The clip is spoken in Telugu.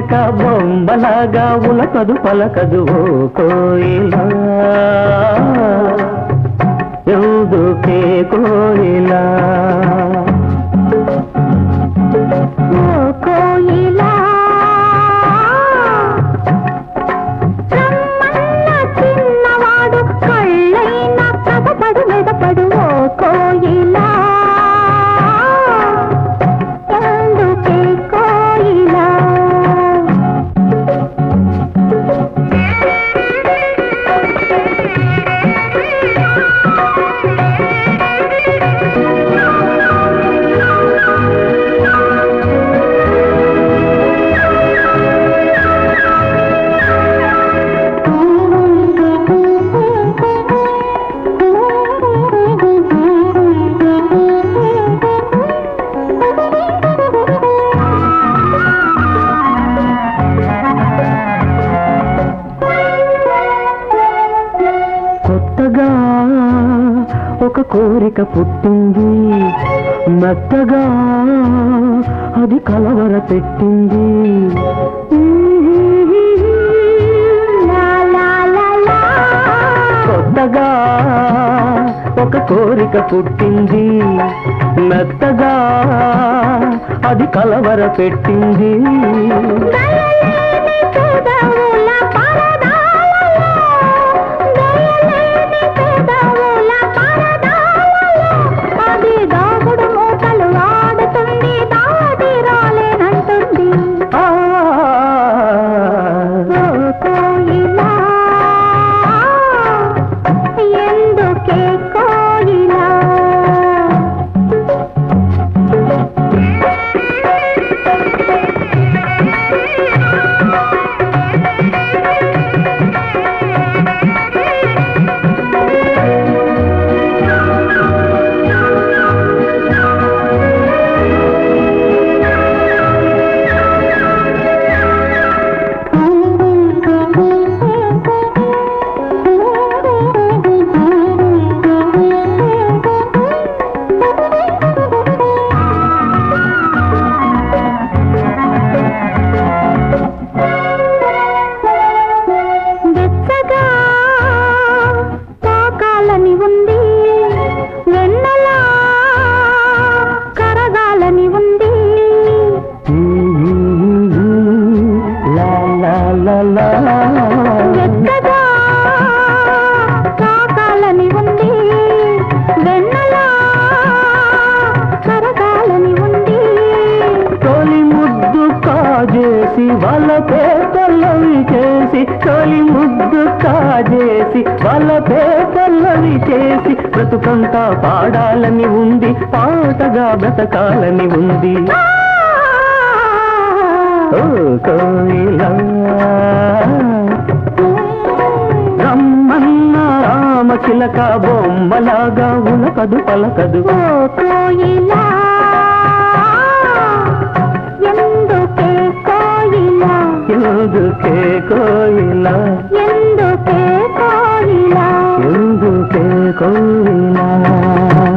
చిలక బొమ్మలాగా ఉలకదు పలకదు ఓ కోయిలా ఎందుకే కోయిలా ఓ కోయిలా రమ్మన్న చిన్నవాడు కళ్ళైనా కథపడు మెదపడు ఓ కోయిలా ఎందుకే కోయిలా ఒక కోరిక పుట్టింది మెత్తగా అది కలవర పెట్టింది కొత్తగా ఒక కోరిక పుట్టింది మెత్తగా అది కలవర పెట్టింది కాకాలని ఉంది వెన్నలా కరగాలని ఉంది తొలి ముద్దు కాజేసి వాళ్ళ పేపర్లవి చేసి తొలి ముద్దు కాజేసి వాళ్ళ పేపర్లవి చేసి బ్రతుకంతా పాడాలని ఉంది పాటగా బ్రతకాలని ఉంది ఓ కోయిలా రమ్మన్న రామ చిలక బొమ్మలాగా ఉలకదు పలకదు ఓ కోయిలా ఎందుకే కోయిలా ఎందుకే కోయిలా ఎందుకే కోయిలా ఎందుకే కోయిలా